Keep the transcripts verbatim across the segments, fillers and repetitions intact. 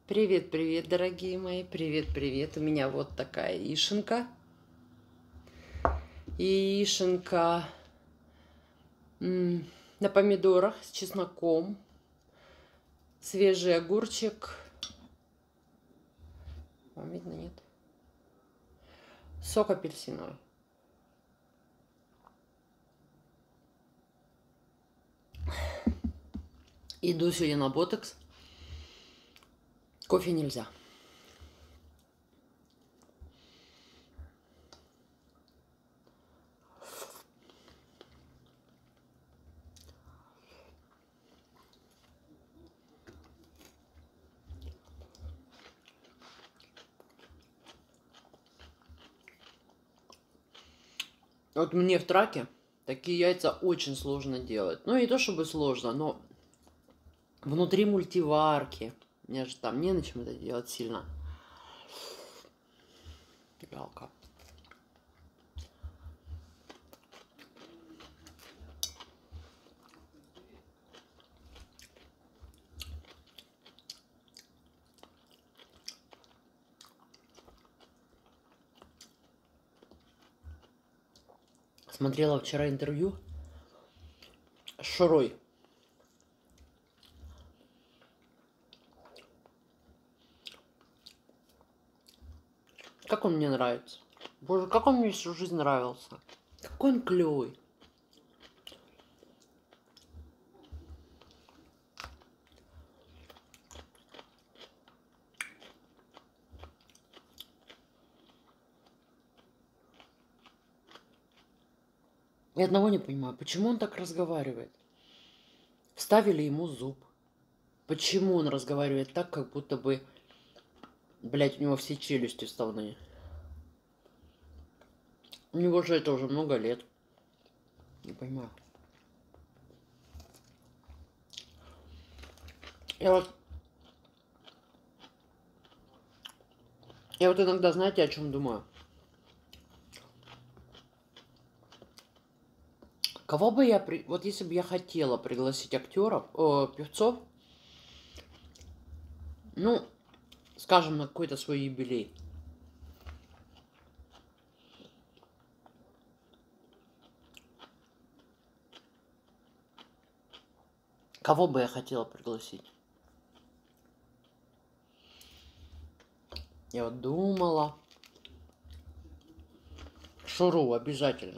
Привет, привет, дорогие мои, привет, привет. У меня вот такая яишенка. Яишенка м, на помидорах с чесноком, свежий огурчик. Вам видно, нет? Сок апельсиновый. Иду сегодня на ботокс. Кофе нельзя. Вот мне в траке такие яйца очень сложно делать. Ну, не то чтобы сложно, но внутри мультиварки. Мне же там не на чем это делать сильно. Жалко. Смотрела вчера интервью с Шурой. Как он мне нравится. Боже, как он мне всю жизнь нравился. Какой он клевый. Я одного не понимаю, почему он так разговаривает? Вставили ему зуб. Почему он разговаривает так, как будто бы, блядь, у него все челюсти вставные? У него же это уже много лет. Не понимаю. Я вот... Я вот иногда, знаете, о чем думаю? Кого бы я... При... Вот если бы я хотела пригласить актеров, о, певцов, ну, скажем, на какой-то свой юбилей. Кого бы я хотела пригласить? Я вот думала. Шуру обязательно.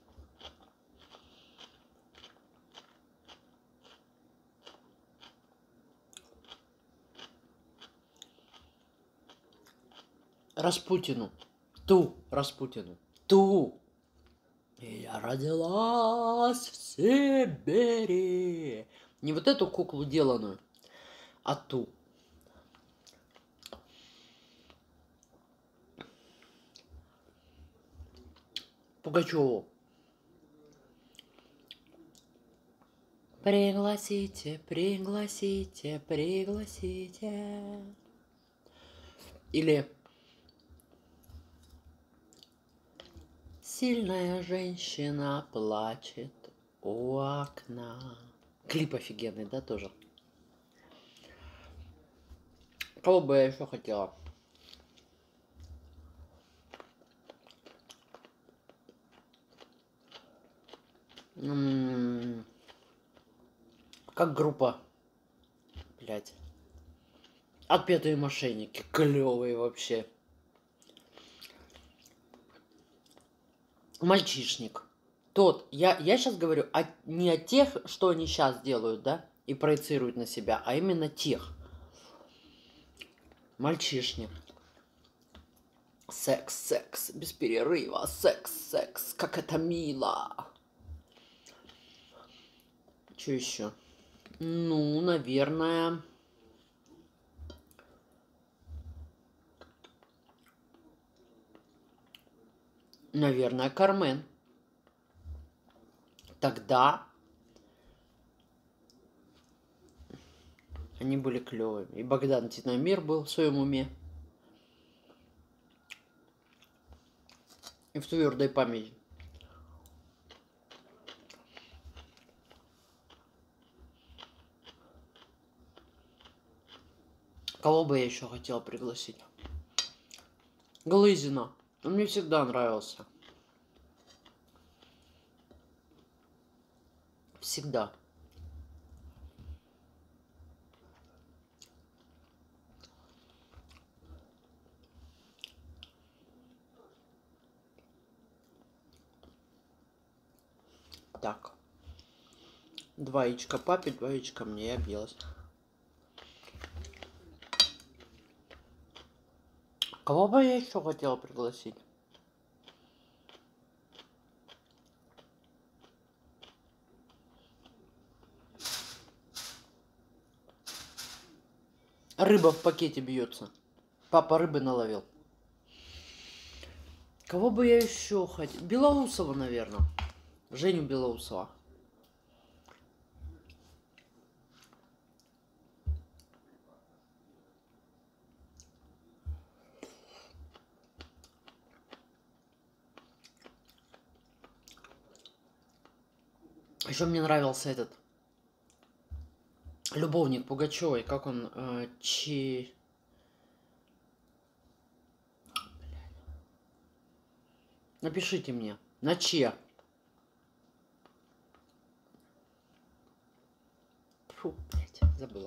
Распутину. Ту Распутину. Ту. Я родилась в Сибири. Не вот эту куклу деланную, а ту. Пугачеву. Пригласите, пригласите, пригласите. Или сильная женщина плачет у окна. Клип офигенный, да, тоже? Кого бы я еще хотела? М-м-м. Как группа, блядь. Отпетые мошенники. Клевые вообще. Мальчишник. Тот, я, я сейчас говорю о, не о тех, что они сейчас делают, да, и проецируют на себя, а именно тех. Мальчишник. Секс, секс, без перерыва, секс, секс, как это мило. Что еще? Ну, наверное... Наверное, Кармен. Тогда они были клевыми. И Богдан Тиномир был в своем уме. И в твердой памяти. Кого бы я еще хотел пригласить? Глызина. Он мне всегда нравился. Всегда. Так. Два яичка папе, два яичка мне, я объелась. Кого бы я еще хотела пригласить? Рыба в пакете бьется. Папа рыбы наловил. Кого бы я еще хотел? Белоусова, наверное. Женю Белоусова. Еще мне нравился этот любовник Пугачевой, как он, э, чи... Напишите мне, на че? Фу, блядь, забыла.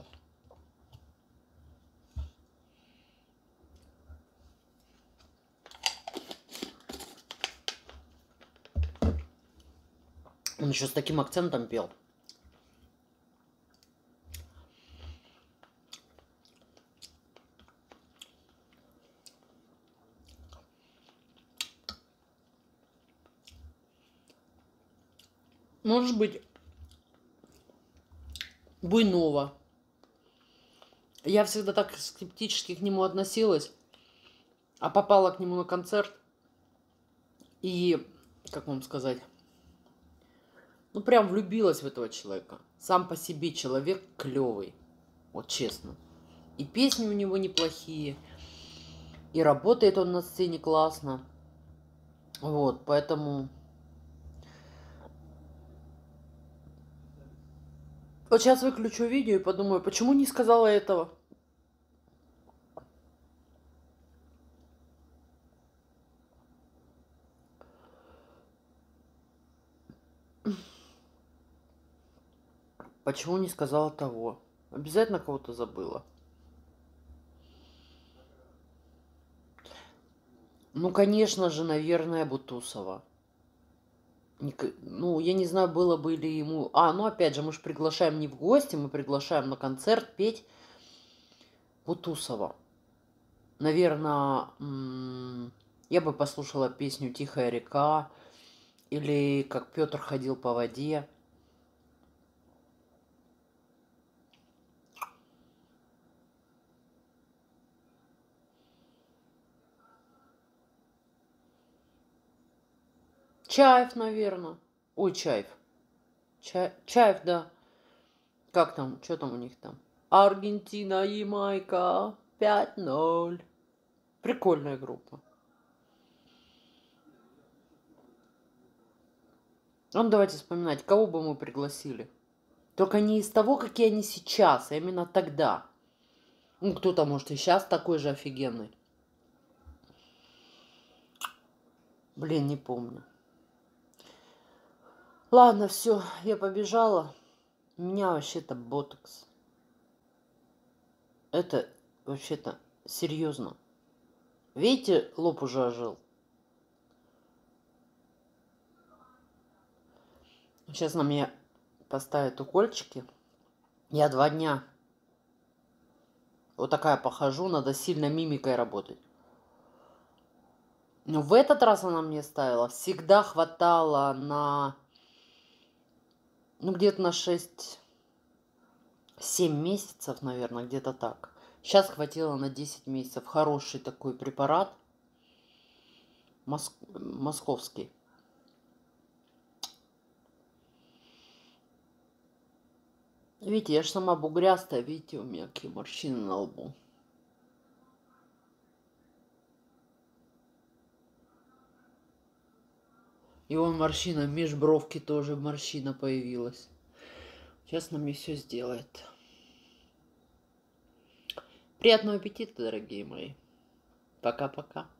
Он еще с таким акцентом пел. Может быть, Буйнова. Я всегда так скептически к нему относилась, а попала к нему на концерт. И, как вам сказать, ну прям влюбилась в этого человека. Сам по себе человек клевый, вот честно. И песни у него неплохие, и работает он на сцене классно. Вот, поэтому... Вот сейчас выключу видео и подумаю, почему не сказала этого? Почему не сказала того? Обязательно кого-то забыла. Ну, конечно же, наверное, Бутусова. Ну, я не знаю, было бы ли ему... А, ну, опять же, мы же приглашаем не в гости, мы приглашаем на концерт петь Бутусова. Наверное, я бы послушала песню «Тихая река» или «Как Петр ходил по воде». Чаев, наверное. Ой, Чаев. Ча... Чаев, да. Как там? Что там у них там? Аргентина, Ямайка, пять ноль. Прикольная группа. Ну, давайте вспоминать, кого бы мы пригласили. Только не из того, какие они сейчас, а именно тогда. Ну, кто-то, может, и сейчас такой же офигенный. Блин, не помню. Ладно, все, я побежала. У меня вообще-то ботокс. Это вообще-то серьезно. Видите, лоб уже ожил. Сейчас на меня поставят укольчики. Я два дня вот такая похожу, надо сильно мимикой работать. Но в этот раз она мне ставила. Всегда хватало на... Ну, где-то на шесть-семь месяцев, наверное, где-то так. Сейчас хватило на десять месяцев. Хороший такой препарат. Моск... Московский. Видите, я же сама бугрястая. Видите, у меня какие морщины на лбу. И вон морщина, меж бровки тоже морщина появилась. Сейчас она мне все сделает. Приятного аппетита, дорогие мои. Пока-пока.